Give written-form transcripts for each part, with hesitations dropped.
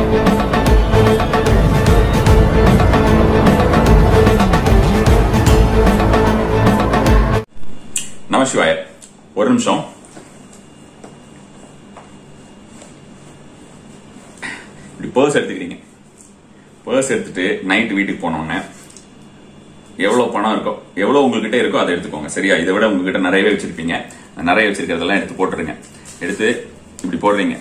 நமசிவாய. ஒரு நிமிஷம். இப்படி பர்ஸ் எடுத்துக்கிறீங்க. பர்ஸ் எடுத்துட்டு நைட் வீட்டுக்கு போனோன்னு எவ்வளவு பணம் இருக்கோ, எவ்வளவு உங்ககிட்ட இருக்கோ அதை எடுத்துக்கோங்க. சரியா? இதை விட உங்ககிட்ட நிறையவே வச்சிருப்பீங்க. நிறைய வச்சிருக்கிறதெல்லாம் எடுத்து போட்டுருங்க. எடுத்து இப்படி போடுறீங்க.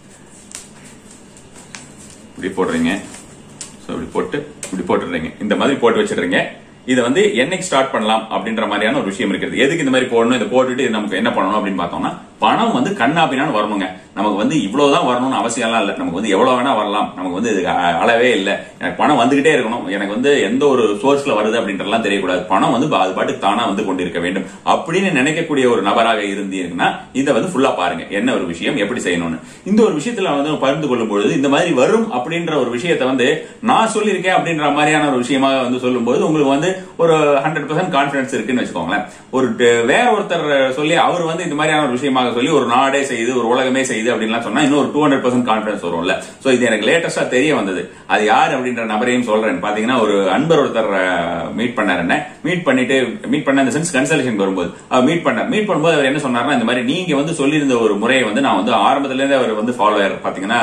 இப்படி போடுறீங்க. இப்படி போட்டு இப்படி போட்டுறீங்க. இந்த மாதிரி போட்டு வச்சிடுறீங்க. இதை வந்து என்னைக்கு ஸ்டார்ட் பண்ணலாம் அப்படின்ற மாதிரியான ஒரு விஷயம் இருக்கிறது. எதுக்கு இந்த மாதிரி போடணும், இதை போட்டுட்டு நமக்கு என்ன பண்ணணும் அப்படின்னு பார்த்தோம்னா, பணம் வந்து கண்ணாபின்னான்னு வரணுங்க. நமக்கு வந்து இவ்வளவுதான் வரணும்னு அவசியம் எல்லாம் இல்ல. நமக்கு வந்து எவ்வளவு வேணா வரலாம். நமக்கு வந்து அளவே இல்லை. எனக்கு பணம் வந்துகிட்டே இருக்கணும், எனக்கு வந்து எந்த ஒரு சோர்ஸ்ல வருது அப்படின்றலாம் தெரியக்கூடாது. பணம் வந்து அது பாட்டுக்கு தானா வந்து கொண்டிருக்க வேண்டும் அப்படின்னு நினைக்கக்கூடிய ஒரு நபராக இருந்தீங்கன்னா இதை வந்து ஃபுல்லா பாருங்க. என்ன ஒரு விஷயம், எப்படி செய்யணும்னு. இந்த ஒரு விஷயத்துல வந்து பகிர்ந்து கொள்ளும் பொழுது இந்த மாதிரி வரும் அப்படின்ற ஒரு விஷயத்தை வந்து நான் சொல்லியிருக்கேன் அப்படின்ற மாதிரியான ஒரு விஷயமாக வந்து சொல்லும் போது உங்களுக்கு வந்து ஒரு 100% கான்பிடன்ஸ் இருக்குன்னு வச்சுக்கோங்களேன். ஒரு வேற ஒருத்தர் சொல்லி அவர் வந்து இந்த மாதிரியான ஒரு விஷயமாக சொல்லி ஒரு நாடே செய்து ஒரு உலகமே செய்து அப்படின்லாம் சொன்னா இன்னும் ஒரு 200% கான்பிடன்ஸ் வரும்ல. சோ இது எனக்கு லேட்டஸ்டா தெரிய வந்தது. அது யார் அப்படின்ற நபரையும் சொல்றேன். பாத்தீங்கன்னா ஒரு அன்பர் ஒருத்தர் மீட் பண்ணாரு. என்ன மீட் பண்ண இந்த சென்ஸ் கன்சல்டேஷன் வரும்போது மீட் பண்ணும்போது அவர் என்ன சொன்னார்னா, இந்த மாதிரி நீங்க வந்து சொல்லியிருந்த ஒரு முறையை வந்து நான் வந்து ஆரம்பத்துல இருந்தே அவர் வந்து ஃபாலோவர் பாத்தீங்கன்னா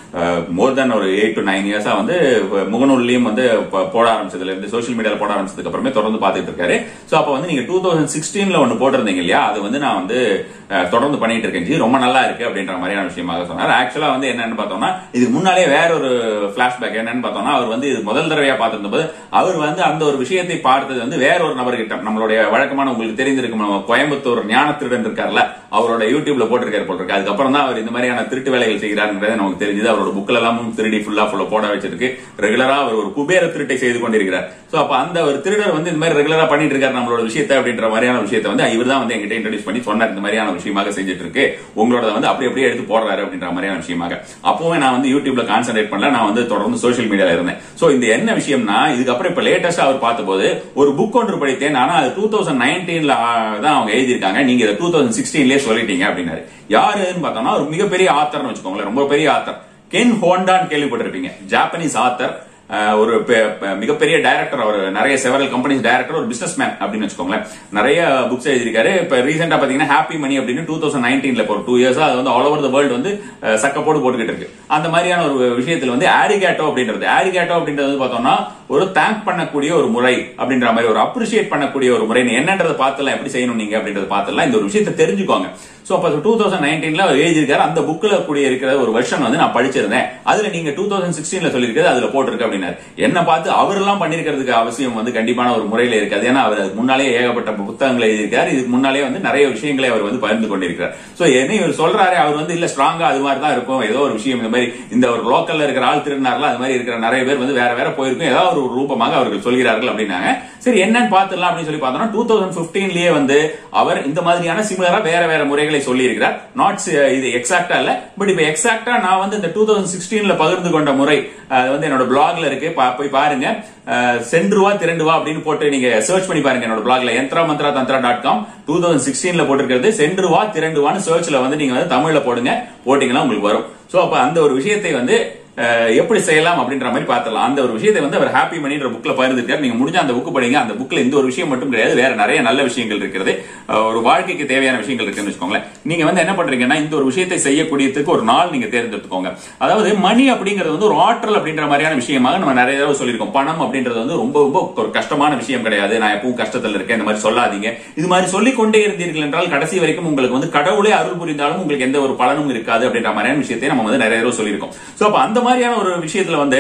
மோர் தென் ஒரு 8 to 9 இயர்ஸா வந்து முகநூல்லையும் வந்து போட ஆரம்பிச்சதுல இருந்து சோசியல் மீடியால போட ஆரம்பிச்சதுக்கு அப்புறமே தொடர்ந்து பாத்துட்டு இருக்காரு. சோ அப்ப வந்து நீங்க 2016ல ஒன்னு போட்டிருந்தீங்க இல்லையா, அது வந்து நான் வந்து தொடர்ந்து பண்ணிட்டு இருக்கேன், ரொம்ப நல்லா இருக்கு அப்படின்ற மாதிரியான விஷயமாக சொன்னார். ஆக்சுவலா வந்து என்னன்னு பார்த்தோம்னா, இதுக்கு முன்னாலே வேற ஒரு பிளாஷ்பேக் என்னன்னு பார்த்தோம்னா, அவர் வந்து இது முதல் தடவையா பார்த்திருந்த போது அவர் வந்து அந்த ஒரு விஷயத்தை பார்த்தது வந்து வேற ஒரு நபர்கிட்ட, நம்மளுடைய வழக்கமான உங்களுக்கு தெரிந்திருக்கும் கோயம்புத்தூர் ஞான திருடன் இருக்காருல்ல, அவரோட யூடியூப்ல போட்டிருக்காரு போல இருக்கு. அதுக்கப்புறம் தான் அவர் இந்த மாதிரியான திருட்டு வேலைகள் செய்கிறாருங்கிறது நமக்கு தெரிஞ்சது. அவரோட புக்ல எல்லாம் திருடி ஃபுல்லா போட வச்சிருக்கு. ரெகுலரா அவர் ஒரு குபேர திருட்டை செய்து கொண்டிருக்கிறார். சோ அப்ப அந்த ஒரு திருடர் வந்து இந்த மாதிரி ரெகுலரா பண்ணிட்டு இருக்காரு நம்மளோட விஷயத்தை அப்படின்ற மாதிரியான விஷயத்தை வந்து இவர் தான் வந்து என்கிட்ட இன்ட்ரோடியூஸ் பண்ணி சொன்னார். இந்த மாதிரியான விஷயமாக செஞ்சுட்டு இருக்கு, உங்களோட வந்து அப்படியே எடுத்து போடுறாரு அப்படின்ற மாதிரியான விஷயமாக. அப்பவே நான் வந்து யூடியூப்ல கான்சென்ட்ரேட் பண்ணல, நான் வந்து தொடர்ந்து சோசியல் மீடியால இருந்தேன். சோ இந்த என்ன விஷயம்னா, இதுக்கப்புறம் இப்ப லேட்டஸ்டா அவர் பார்த்தபோது ஒரு புக் ஒன்று படித்தேன். ஆனா அது 2019ல தான் அவங்க எழுதியிருக்காங்க, நீங்க இதை 2016லயே சொல்லிட்டீங்க அப்படின்னாரு. யாருன்னு பார்த்தோம்னா ஒரு மிகப்பெரிய ஆத்தர்னு வச்சுக்கோங்களேன், ரொம்ப பெரிய ஆத்தர். கென் ஹோண்டான்னு கேள்விப்பட்டிருப்பீங்க. ஜாப்பனீஸ் ஆத்தர், ஒரு மிகப்பெரிய டைரக்டர். அவர் நிறைய செவரல் கம்பெனிஸ் டைரக்டர், ஒரு பிசினஸ் மேன் அப்படின்னு வச்சுக்கோங்களேன். நிறைய புக்ஸ் எழுதியிருக்காரு. இப்ப ரீசெண்டா பாத்தீங்கன்னா ஹாப்பி மணி அப்படின்னு 2019ல ஒரு 2 இயர்ஸா அது வந்து ஆல் ஓவர் த வேர்ல்டு வந்து சக்கப்போடு போட்டுக்கிட்டு இருக்கு. அந்த மாதிரியான ஒரு விஷயத்துல வந்து ஆரிகேட்டோ அப்படின்றது பார்த்தோம்னா ஒரு தேங்க் பண்ணக்கூடிய ஒரு முறை அப்படின்ற மாதிரி, ஒரு அப்ரிஷியேட் பண்ணக்கூடிய ஒரு முறை. என்னன்றதை பார்த்துலாம் எப்படி செய்யணும் நீங்க அப்படின்றத பார்த்துலாம் இந்த ஒரு விஷயத்தை தெரிஞ்சுக்கோங்க. சோ அப்ப 2019ல எழுதியிருக்காரு. அந்த புக்ல கூடிய இருக்கிற ஒரு வெர்ஷன் வந்து நான் படிச்சிருந்தேன். அதுல நீங்க 2016ல சொல்லியிருக்கிறது அதுல போட்டிருக்கு அப்படின்னாரு. என்ன பார்த்து அவரெல்லாம் பண்ணிருக்கிறதுக்கு அவசியம் வந்து கண்டிப்பான ஒரு முறையில இருக்காது. ஏன்னா அவர் அதுக்கு முன்னாலே ஏகப்பட்ட புத்தகங்களை எழுதியிருக்காரு. இதுக்கு முன்னாலே வந்து நிறைய விஷயங்களை அவர் வந்து பகிர்ந்து கொண்டிருக்கிறார். சோ என்ன இவர் சொல்றாரு, அவர் வந்து இல்ல ஸ்ட்ராங்கா அது மாதிரி தான் இருக்கும், ஏதோ ஒரு விஷயம் இந்த மாதிரி இந்த ஒரு லோக்கல்ல இருக்கிற ஆள் திருநார்ல அது மாதிரி இருக்கிற நிறைய பேர் வந்து வேற போயிருக்கும், ஏதாவது ஒரு ரூபமாக அவர்கள் சொல்கிறார்கள் அப்படின்னாங்க. சரி என்னன்னு பாத்துடலாம் அப்படின்னு சொல்லி பார்த்தோம்னா 2015லயே வந்து அவர் இந்த மாதிரியான சிமிலரா வேற முறைகளை சொல்லி இருக்கிறார். நாட் இது எக்ஸாக்டா இல்ல, பட் இப்ப எக்ஸாக்டா நான் வந்து இந்த 2016ல பகிர்ந்து கொண்ட முறை வந்து என்னோட பிளாக்ல இருக்கு, போய் பாருங்க. சென்றுவா திரண்டுவா அப்படின்னு போட்டு நீங்க சர்ச் பண்ணி பாருங்க என்னோட பிளாக்ல yantramantratantra.com 2016ல போட்டிருக்கிறது. சென்றுவா திரண்டுவான்னு சர்ச்ல வந்து நீங்க வந்து தமிழ்ல போட்டீங்கன்னா உங்களுக்கு வரும். சோ அப்ப அந்த ஒரு விஷயத்தை வந்து எப்படி செய்யலாம் அப்படின்ற மாதிரி பார்த்தலாம். அந்த ஒரு விஷயத்தை வந்து அவர் ஹாப்பி மணின்ற புக்ல பகிர்ந்துட்டார். நீங்க முடிஞ்ச அந்த புக் படிங்க. அந்த புக்ல இந்த ஒரு விஷயம் மட்டும் கிடையாது, வேற நிறைய நல்ல விஷயங்கள் இருக்கிறது. ஒரு வாழ்க்கைக்கு தேவையான விஷயங்கள் இருக்குன்னு வச்சுக்கோங்களேன். நீங்க வந்து என்ன பண்றீங்கன்னா, இந்த ஒரு விஷயத்தை செய்யக்கூடியதுக்கு ஒரு நாள் நீங்க தேர்ந்தெடுத்துக்கோங்க. அதாவது மணி அப்படிங்கிறது வந்து ஒரு ஆற்றல் அப்படின்ற மாதிரியான விஷயமாக நம்ம நிறைய தடவை சொல்லியிருக்கோம். பணம் அப்படின்றது வந்து ரொம்ப ஒரு கஷ்டமான விஷயம் கிடையாது. நான் எப்பவும் கஷ்டத்துல இருக்கேன் இந்த மாதிரி சொல்லாதீங்க. இது மாதிரி சொல்லிக் கொண்டே இருந்தீர்கள் என்றால் கடைசி வரைக்கும் உங்களுக்கு வந்து கடவுளே அருள் புரிந்தாலும் உங்களுக்கு எந்த ஒரு பலனும் இருக்காது அப்படின்ற மாதிரியான விஷயத்தை நம்ம வந்து நிறைய தடவை சொல்லியிருக்கோம். சோ அப்ப அந்த மாதிரியான ஒரு விஷயத்துல வந்து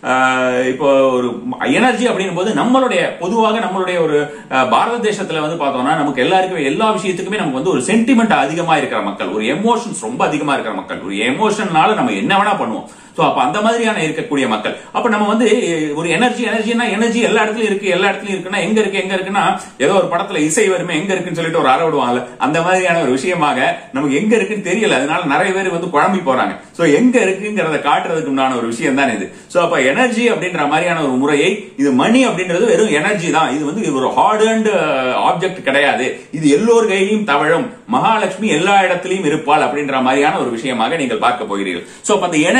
இப்போ ஒரு எனர்ஜி அப்படின் போது நம்மளுடைய பொதுவாக நம்மளுடைய ஒரு பாரத தேசத்துல வந்து பார்த்தோம்னா நமக்கு எல்லாருக்குமே எல்லா விஷயத்துக்குமே நமக்கு வந்து ஒரு சென்டிமெண்ட் அதிகமா இருக்கிற மக்கள், ஒரு எமோஷன்ஸ் ரொம்ப அதிகமா இருக்கிற மக்கள், ஒரு எமோஷனால நம்ம என்ன வேணா பண்ணுவோம். சோ அப்ப அந்த மாதிரியான இருக்கக்கூடிய மக்கள், அப்ப நம்ம வந்து ஒரு எனர்ஜி எல்லா இடத்துலயும் இருக்குன்னா எங்க இருக்குன்னா ஏதோ ஒரு படத்துல இசை வருமே எங்க இருக்குன்னு சொல்லிட்டு ஒரு விடுவாங்கல்ல, அந்த மாதிரியான ஒரு விஷயமாக நமக்கு எங்க இருக்குன்னு தெரியல. அதனால நிறைய பேர் வந்து குழம்பி போறாங்க. சோ எங்க இருக்குங்கிறத காட்டுறதுக்கு உண்டான ஒரு விஷயம் தான் இது. சோ அப்ப எனர்ஜி அப்படின்ற மாதிரியான ஒரு முறையை, இது மணி அப்படின்றது வெறும் எனர்ஜி தான். இது வந்து ஒரு ஹார்ட் அண்ட் ஆப்ஜெக்ட் கிடையாது. இது எல்லோர் கையிலும் தவழும், மகாலட்சுமி எல்லா இடத்திலையும் இருப்பாள் அப்படின்ற மாதிரியான ஒரு விஷயமாக நீங்கள் பார்க்க போகிறீர்கள். சோ அப்ப அந்த எனர்ஜி அப்படின்ற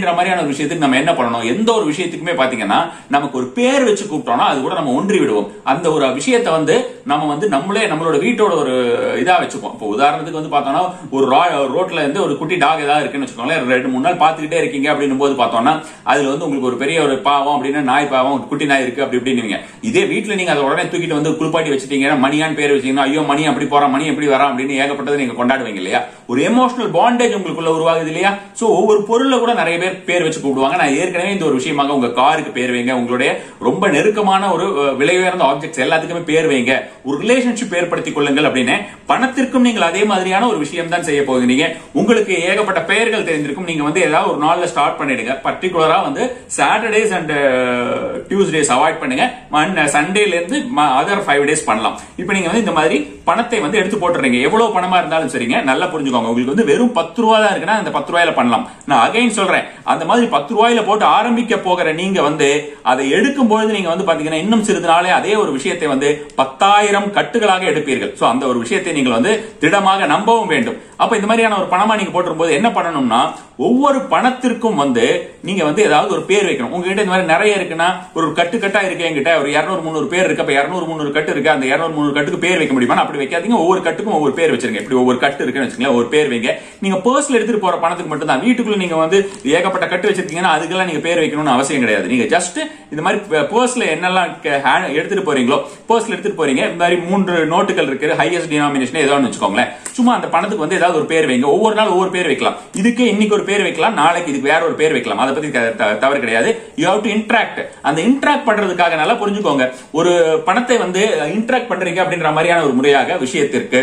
அப்படின்ற மாதிரியான ஒரு விஷயத்துக்கு நம்ம என்ன பண்ணணும், எந்த ஒரு விஷயத்துக்குமே பாத்தீங்கன்னா நமக்கு ஒரு பேர் வச்சு கூப்பிட்டோம்னா அது கூட நம்ம ஒன்றி விடுவோம். அந்த ஒரு விஷயத்தை வந்து நம்ம வந்து நம்மளோட வீட்டோட ஒரு இதா வச்சுப்போம். இப்போ உதாரணத்துக்கு வந்து பார்த்தோம்னா ஒரு ரோட்ல இருந்து ஒரு குட்டி டாக் ஏதாவது இருக்குன்னு வச்சுக்கோங்களேன், 2-3 நாள் பாத்துக்கிட்டே இருக்கீங்க அப்படின்னு போது பார்த்தோம்னா அதுல வந்து உங்களுக்கு ஒரு பெரிய ஒரு பாவம் அப்படின்னு நாய் பாவம் குட்டி நாய் இருக்கு அப்படி இப்படின்னு. இதே வீட்டுல நீங்க அதை உடனே தூக்கிட்டு வந்து குளிப்பாட்டி வச்சுட்டீங்கன்னா மணியான் பேர் வச்சீங்கன்னா ஐயோ மணி அப்படி போறான் மணி எப்படி வரான் அப்படின்னு ஏகப்பட்டது நீங்க கொண்டாடுவீங்க இல்லையா. ஒரு எமோஷனல் பாண்டேஜ் உங்களுக்குள்ள உருவாகுது இல்லையா. சோ ஒவ்வொரு பொருள்ல கூட நிறைய பேர் வச்சு கூப்பிடுவாங்க. நான் ஏற்கனவே இந்த ஒரு விஷயமாக உங்க காருக்கு பேர் வைங்க, உங்களுடைய ரொம்ப நெருக்கமான ஒரு விலை உயர்ந்த ஆப்ஜெக்ட்ஸ் எல்லாத்துக்குமே பேர் வைங்க, ஒரு ரிலேஷன்ஷிப் ஏற்படுத்திக் கொள்ளுங்கள் அப்படின்னு. பணத்திற்கும் நீங்கள் அதே மாதிரியான ஒரு விஷயம் தான் செய்ய போகிறீங்க. உங்களுக்கு ஏகப்பட்ட பெயர்கள் தெரிஞ்சிருக்கும். நீங்க வந்து ஏதாவது ஒரு நாள்ல ஸ்டார்ட் பண்ணிடுங்க. பர்டிகுலரா வந்து சாட்டர்டேஸ் அண்ட் டியூஸ்டேஸ் அவாய்ட் பண்ணுங்க. சண்டேல இருந்து அதர் 5 டேஸ் பண்ணலாம். இப்போ நீங்க வந்து இந்த மாதிரி பணத்தை வந்து எடுத்து போட்டுறீங்க. எவ்வளவு பணமா இருந்தாலும் சரிங்க, நல்லா புரிஞ்சுக்கோங்க. உங்களுக்கு வந்து வெறும் 10 ரூபாய் தான் இருக்குன்னா அந்த 10 ரூபாயில பண்ணலாம். நான் அகைன் சொல்றேன், அந்த மாதிரி 10 ரூபாயில போட்டு ஆரம்பிக்க போகிற நீங்க வந்து அதை எடுக்கும் பொழுது நீங்க வந்து பாத்தீங்கன்னா இன்னும் சிறிது நாளே அதே ஒரு விஷயத்தை வந்து 10,000 கட்டுகளாக எடுப்பீர்கள். சோ அந்த ஒரு விஷயத்தை நீங்கள் வந்து திடமாக நம்பவும் வேண்டும். அப்ப இந்த மாதிரியான ஒரு பணமா நீங்க போட்டுரும் போது என்ன பண்ணணும்னா, ஒவ்வொரு பணத்திற்கும் வந்து நீங்க வந்து ஏதாவது ஒரு பேர் வைக்கணும். உங்ககிட்ட இந்த மாதிரி நிறைய இருக்குன்னா ஒரு கட்டா இருக்கு, என்கிட்ட ஒரு 200-300 பேர் இருக்கு. அப்ப 200-300 கட்டு இருக்கு, அந்த 200-300 கட்டுக்கு பேர் வைக்க முடியுமா? அப்படி வைக்காதீங்க. ஒவ்வொரு கட்டுக்கும் ஒவ்வொரு பேர் வச்சிருங்க. இப்படி ஒவ்வொரு கட்டு இருக்குன்னு வச்சுக்கோங்களேன், ஒரு பேர் வைங்க. நீங்க பர்ஸ்ல எடுத்துட்டு போற பணத்துக்கு மட்டும் தான். வீட்டுக்குள்ள நீங்க வந்து ஏகப்பட்ட கட்டு வச்சிருக்கீங்கன்னா அதுக்கெல்லாம் நீங்க பேர் வைக்கணும்னு அவசியம் கிடையாது. நீங்க ஜஸ்ட் இந்த மாதிரி பர்ஸ்ல என்னெல்லாம் எடுத்துட்டு போறீங்களோ, பர்ஸ்ல எடுத்துட்டு போறீங்க, இந்த மாதிரி 3 நோட்டுகள் இருக்கு, ஹையஸ்ட் டினாமினேஷன் ஏதோ வச்சுக்கோங்களேன். சும்மா அந்த பணத்துக்கு வந்து ஏதாவது ஒரு பேர் வைங்க. ஒவ்வொரு நாள் ஒவ்வொரு பேர் வைக்கலாம். இதுக்கு இன்னைக்கு ஒரு பேர் வைக்கலாம், நாளைக்கு இதுக்கு வேற ஒரு பேர் வைக்கலாம். அதை பத்தி தவறு கிடையாது. You have to interact. அந்த இன்டராக்ட் பண்றதுக்காக நல்லா புரிஞ்சுக்கோங்க. ஒரு பணத்தை வந்து இன்டராக்ட் பண்றீங்க அப்படின்ற மாதிரியான ஒரு முறையாக விஷயத்திற்கு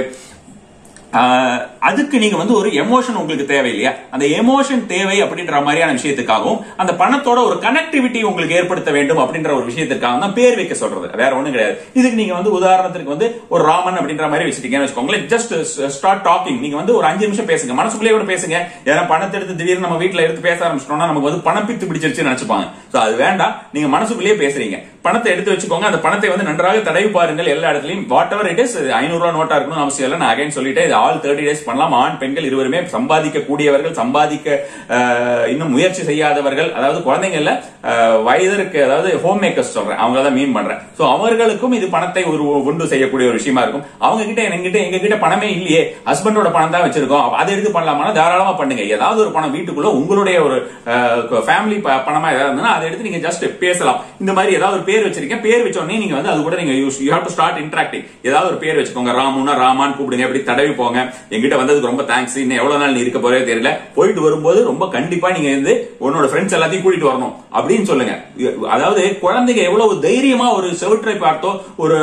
அதுக்கு நீங்க வந்து ஒரு எமோஷன் உங்களுக்கு தேவை இல்லையா. அந்த எமோஷன் தேவை அப்படின்ற மாதிரியான விஷயத்துக்காகவும் அந்த பணத்தோட ஒரு கனெக்டிவிட்டி உங்களுக்கு ஏற்படுத்த வேண்டும் அப்படின்ற ஒரு விஷயத்திற்காக தான் பேர் வைக்க சொல்றது, வேற ஒண்ணும் கிடையாது. இதுக்கு நீங்க வந்து உதாரணத்துக்கு வந்து ஒரு ராமன் அப்படின்ற மாதிரி வச்சுட்டீங்கன்னு வச்சுக்கோங்களேன். Just start talking. நீங்க வந்து ஒரு 5 நிமிஷம் பேசுங்க, மனசுக்குள்ளே கூட பேசுங்க. ஏன்னா பணத்தை எடுத்து திடீர்னு நம்ம வீட்டுல எடுத்து பேச ஆரம்பிச்சிட்டோம்னா நமக்கு வந்து பணம் பித்து பிடிச்சிருச்சுன்னு நினைச்சுப்பாங்க. சோ அது வேண்டாம். நீங்க மனசுக்குள்ளேயே பேசுறீங்க, பணத்தை எடுத்து வச்சுக்கோங்க. அந்த பணத்தை வந்து நன்றாக தடவி பாருங்கள் எல்லா இடத்துலயும். வாட் எவர் இட் இஸ், 500 ரூபாய் நோட்டா இருக்கணும் அவசியம் இல்லை. நான் அகைன் சொல்லிட்டேன், ஆல் 30 டேஸ் பண்ணலாம். ஆண் பெண்கள் இருவருமே சம்பாதிக்க கூடியவர்கள், சம்பாதிக்க இன்னும் முயற்சி செய்யாதவர்கள், அதாவது குழந்தைங்கள்ல வயதற்கு, அதாவது ஹோம் மேக்கர்ஸ் சொல்றேன், அவங்க தான் மீன் பண்றேன். சோ அவர்களுக்கும் இது பணத்தை ஒன்று செய்யக்கூடிய ஒரு விஷயமா இருக்கும். அவங்க கிட்ட எங்க கிட்ட பணமே இல்லையே, ஹஸ்பண்டோட பணம் தான் வச்சிருக்கோம், அதை எடுத்து பண்ணலாமா, தாராளமா பண்ணுங்க. ஏதாவது ஒரு பணம் வீட்டுக்குள்ள உங்களுடைய ஒரு ஃபேமிலி பணமா ஏதாவது இருந்ததுன்னா அதை எடுத்து நீங்க ஜஸ்ட் பேசலாம். இந்த மாதிரி ஏதாவது ஒரு பேர் வச்சிருக்கேன், பேர் வச்ச உடனே நீங்க வந்து அது கூட நீங்க you have to start interacting. ஏதாவது ஒரு பேர் வச்சுக்கோங்க. ராமுன்னா ராமான் கூப்பிடுங்க, அப்படி தடவி போங்க. எங்கிட்ட வந்ததுக்கு ரொம்ப தேங்க்ஸ், இன்னும் எவ்வளவு நாள் நீ இருக்க போறே தெரியல, போயிட்டு வரும்போது ரொம்ப கண்டிப்பா நீங்க வந்து உன்னோட ஃப்ரெண்ட்ஸ் எல்லாத்தையும் கூட்டிட்டு வரணும் அப்படின்னு சொல்லுங்க. அதாவது குழந்தைங்க எவ்வளவு தைரியமா ஒரு செவற்றை பார்த்தோ, ஒரு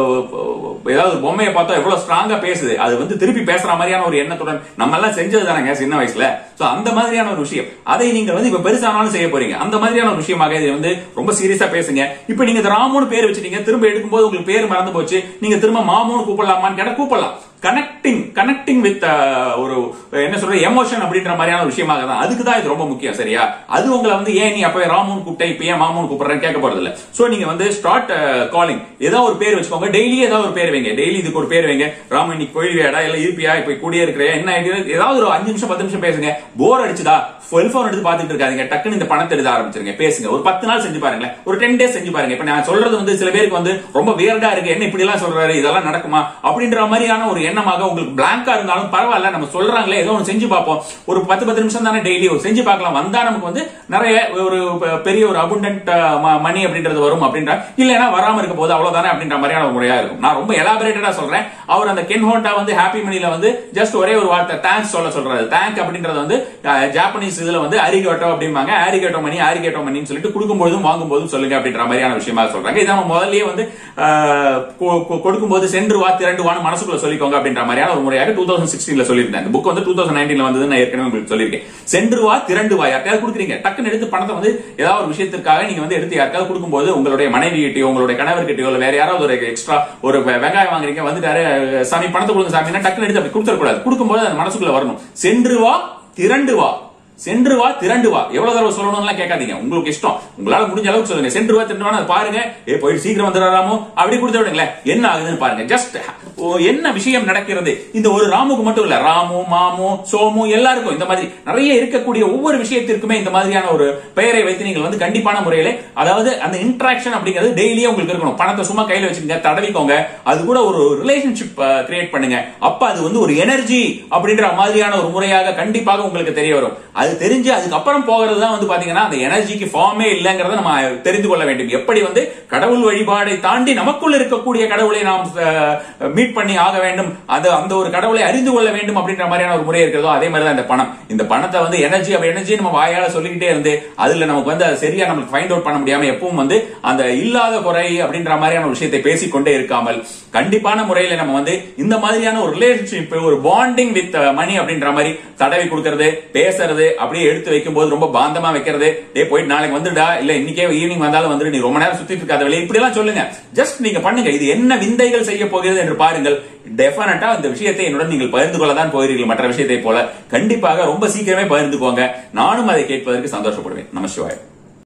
ஏதாவது பொம்மையை பார்த்தோ எவ்வளவு ஸ்ட்ராங்கா பேசுது, அது வந்து திருப்பி பேசுற மாதிரியான ஒரு எண்ணத்துடன் நம்ம எல்லாம் செஞ்சது தானங்க சின்ன வயசுல. சோ அந்த மாதிரியான ஒரு விஷயம், அதை நீங்க வந்து இப்ப பெருசானாலும் செய்ய போறீங்க. அந்த மாதிரியான ஒரு விஷயமாக இது வந்து ரொம்ப சீரியஸா பேசுங்க. இப்ப நீங்க ராமோன்னு பேர் வச்சுட்டீங்க, திரும்ப எடுக்கும்போது உங்களுக்கு பேர் மறந்து போச்சு, நீங்க திரும்ப மாமோன்னு கூப்பிடலாமான்னு கேட்டா கூப்பிடலாம். கனெக்டிங் வித் ஒரு என்ன சொல்ற எமோஷன் அப்படின்ற மாதிரியான விஷயமாக தான். அதுக்கு தான் இது ரொம்ப முக்கியம், சரியா? அது உங்களை வந்து ஏன் நீ அப்ப ராமோன் கூப்பிட்ட இப்ப ஏன் மாமோன் கூப்பிடுறேன்னு கேட்க போறது இல்ல. சோ நீங்க வந்து ஸ்டார்ட் காலிங். ஏதாவது ஒரு பேர் வச்சுக்கோங்க. டெய்லி ஏதாவது ஒரு பேர் வைங்க. டெய்லி இதுக்கு ஒரு பேர் வைங்க. ராமன் இன்னைக்கு போயிடுவியாடா, இல்ல இருப்பியா, இப்ப கூடிய இருக்கிற என்ன, ஏதாவது ஒரு 5 நிமிஷம் 10 நிமிஷம் பேசுங்க. போர் அடிச்சுதா செல்போன் எடுத்து பாத்துட்டு இருக்காதீங்க, டக்குன்னு இந்த பணத்தை எடுத்து ஆரம்பிச்சிருங்க, பேசுங்க. ஒரு 10 நாள் செஞ்சு பாருங்களேன், ஒரு 10 டேஸ் செஞ்சு பாருங்க. இப்ப நான் சொல்றது வந்து சில பேருக்கு வந்து ரொம்ப வியர்டா இருக்கு, என்ன இப்படி எல்லாம் சொல்றாரு, இதெல்லாம் நடக்குமா அப்படின்ற மாதிரியான ஒரு எண்ணமாக உங்களுக்கு பிளாங்கா இருந்தாலும் பரவாயில்ல, நம்ம சொல்றாங்களே ஏதோ ஒன்று செஞ்சு பார்ப்போம். ஒரு 10 நிமிஷம் தானே டெய்லி ஒரு செஞ்சு பார்க்கலாம். வந்தா நமக்கு வந்து நிறைய ஒரு பெரிய ஒரு அபுண்டன்ட் மணி அப்படின்றது வரும் அப்படின்ற, இல்லைன்னா வராம இருக்க போது அவ்வளவுதானே அப்படின்ற மாதிரியான ஒரு முறையா இருக்கும். நான் ரொம்ப எலாபரேட்டடா சொல்றேன். அவர் அந்த கென் ஹோண்டா வந்து ஹாப்பி மணில வந்து ஜஸ்ட் ஒரே ஒரு வார்த்தை தேங்க்ஸ் சொல்றாரு. தேங்க் அப்படின்றது வந்து ஜாப்பனீஸ் இதுல வந்து அரிகேட்டோ அப்படிம்பாங்க. ஆரிகேட்டோ மணின்னு சொல்லிட்டு கொடுக்கும்போதும் வாங்கும்போதும் சொல்லுங்க அப்படின்ற மாதிரியான விஷயமா சொல்றாங்க. இதை நம்ம முதல்லயே வந்து கொடுக்கும்போது சென்று வா திரண்டு வான்னு மனசுக்குள்ள சொல்லிக்கோங்க அப்படின்ற மாதிரியான ஒரு முறையாக 2016 சொல்லியிருந்தேன். இந்த புக் வந்து 2019 வந்தது, நான் ஏற்கனவே உங்களுக்கு சொல்லியிருக்கேன். சென்று வா திரண்டு வா. யாருக்காவது கொடுக்குறீங்க, டக்குன்னு எடுத்து பணத்தை வந்து ஏதாவது ஒரு விஷயத்திற்காக நீங்க வந்து எடுத்து யாருக்காவது கொடுக்கும்போது உங்களுடைய மனைவி கிட்டயோ உங்களுடைய கணவர் கிட்டயோ இல்ல வேற யாராவது ஒரு எக்ஸ்ட்ரா ஒரு வெங்காயம் வாங்குறீங்க, வந்துட்டாரு சாமி பணத்தை கொடுங்க சாமி, டக்குன்னு எடுத்து அப்படி கொடுத்துடக்கூடாது. கொடுக்கும்போது அது மனசுக்குள்ள வரணும். சென்று வா திரண்டு வா. சென்று வா திரண்டு வா. எவ்வளவு தடவை சொல்லணும்லாம் கேட்காதீங்க, உங்களுக்கு இஷ்டம், உங்களால முடிஞ்ச அளவுக்கு சொல்லுங்க. சென்று வா திரண்டு வா பாருங்க, போயிட்டு சீக்கிரம் வந்துடுறாமோ அப்படி கொடுத்து விடுங்களேன், என்ன ஆகுதுன்னு பாருங்க. ஜஸ்ட் என்ன விஷயம் நடக்கிறது, இந்த ஒரு ராமுக்கு மட்டும் இல்ல, ராமு மாமு சோமு எல்லாருக்கும் இந்த மாதிரி நிறைய இருக்கக்கூடிய ஒவ்வொரு விஷயத்திற்குமே இந்த மாதிரியான ஒரு பெயரை வைத்து நீங்கள் வந்து கண்டிப்பான முறையில, அதாவது அந்த இன்டராக்ஷன் அப்படிங்கிறது டெய்லியே உங்களுக்கு இருக்கணும். பணத்தை சும்மா கையில வச்சுக்கோங்க, தடவிக்கோங்க, அது கூட ஒரு ரிலேஷன்ஷிப் கிரியேட் பண்ணுங்க. அப்ப அது வந்து ஒரு எனர்ஜி அப்படின்ற மாதிரியான ஒரு முறையாக கண்டிப்பாக உங்களுக்கு தெரிய வரும். அது தெரிஞ்சு அதுக்கப்புறம் போகிறது தான் வந்து பாத்தீங்கன்னா அந்த எனர்ஜிக்கு ஃபார்மே இல்லங்கிறத நம்ம தெரிந்து கொள்ள வேண்டும். எப்படி வந்து கடவுள் வழிபாடை தாண்டி நமக்குள்ள இருக்கக்கூடிய கடவுளை நாம் மீட் பண்ணி ஆக வேண்டும், அந்த ஒரு கடவுளை அறிந்து கொள்ள வேண்டும் அப்படின்ற மாதிரியான ஒரு முறை இருக்கிறதோ அதே மாதிரி தான் இந்த பணம். இந்த பணத்தை வந்து எனர்ஜி நம்ம வாயால சொல்லிக்கிட்டே இருந்து அதுல நமக்கு வந்து அது சரியா நமக்கு ஃபைண்ட் அவுட் பண்ண முடியாம எப்பவும் வந்து அந்த இல்லாத குறை அப்படின்ற மாதிரியான ஒரு விஷயத்தை பேசிக்கொண்டே இருக்காமல் கண்டிப்பான முறையில நம்ம வந்து இந்த மாதிரியான ஒரு ரிலேஷன்ஷிப், ஒரு பாண்டிங் வித் மணி அப்படின்ற மாதிரி தடவி கொடுக்கிறது, பேசுறது, அப்படியே எடுத்து வைக்கும் போது ரொம்ப பாந்தமா வைக்கிறது, போயிட்டு நாளைக்கு வந்துடா, இல்ல இன்னைக்கே ஈவினிங் வந்தாலும் வந்துட்டு நீ ரொம்ப நேரம் சுத்திட்டு இருக்காத வெளியே, இப்படி எல்லாம் சொல்லுங்க. ஜஸ்ட் நீங்க பண்ணுங்க. இது என்ன விந்தைகள் செய்ய போகிறது என்று பாருங்கள். டெஃபினட்டா இந்த விஷயத்தை என்னுடன் நீங்கள் பகிர்ந்து கொள்ளதான் போகிறீர்கள். மற்ற விஷயத்தை போல கண்டிப்பாக ரொம்ப சீக்கிரமே பகிர்ந்துக்கோங்க. நானும் அதை கேட்பதற்கு சந்தோஷப்படுவேன். நம சிவாய.